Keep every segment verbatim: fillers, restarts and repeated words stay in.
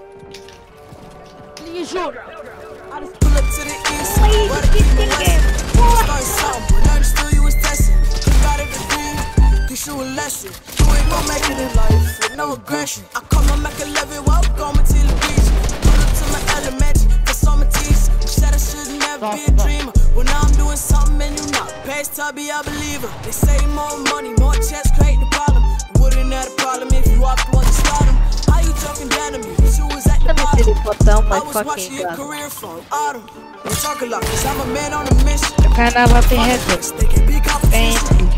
Je jure. Pull up to the east, where the people west. Start something, but nothing still you was testing. Took out of the dream, teach you a lesson. You ain't gon' make it in life with no aggression. I call my Mac eleven, welcome to the beach. Pull up to my elementary, that's on my teeth. You said I should never be a dreamer. Well, now I'm doing something and you not. Past Tubby, I believer. They say more money, more checks create the problem. You wouldn't have a problem if you off the one to start them. How you talking down to me? You was at the bottom. I was watching your career from autumn. Don't talk a lot, cause I'm a man on a mission. Eu canava perreto. They can be Bem.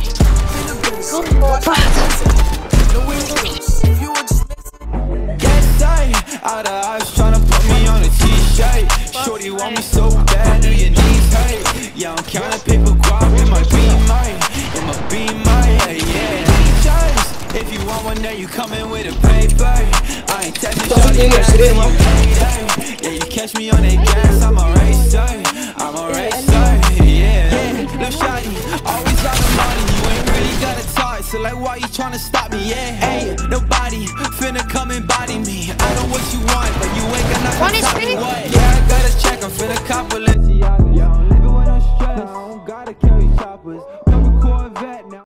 Out of eyes tryna put me on a t-shirt. Shorty want me so bad, do your knees hurt? Yeah, I'm counting paper guap in my beamer, in my beamer, yeah, yeah. D-Js, if you want one, then you coming with a paper. I ain't texting shorty back, you later. Yeah, you catch me on that gas, I'm a racer, I'm a racer, yeah. Yeah, little shawty, always got the money, you ain't really gotta talk, so like why you tryna stop me, yeah. Hey, nobody finna come and body me. I know what you want, but you ain't